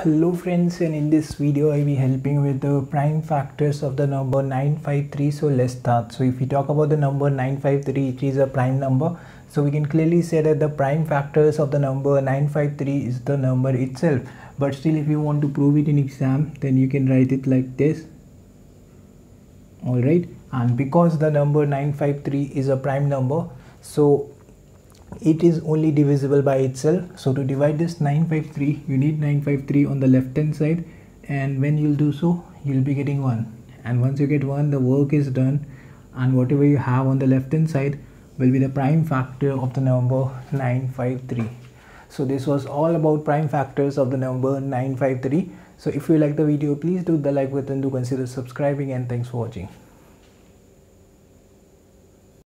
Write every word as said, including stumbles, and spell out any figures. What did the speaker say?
Hello friends, and in this video I will be helping with the prime factors of the number nine five three. So let's start. So if we talk about the number nine five three, it is a prime number. So we can clearly say that the prime factors of the number nine five three is the number itself. But still, if you want to prove it in exam, then you can write it like this. Alright, and because the number nine five three is a prime number, so it is only divisible by itself. So to divide this nine five three, you need nine five three on the left hand side, and when you'll do so, you'll be getting one, and once you get one, the work is done, and whatever you have on the left hand side will be the prime factor of the number nine five three. So this was all about prime factors of the number nine five three. So if you like the video, please do the like button, do consider subscribing, and thanks for watching.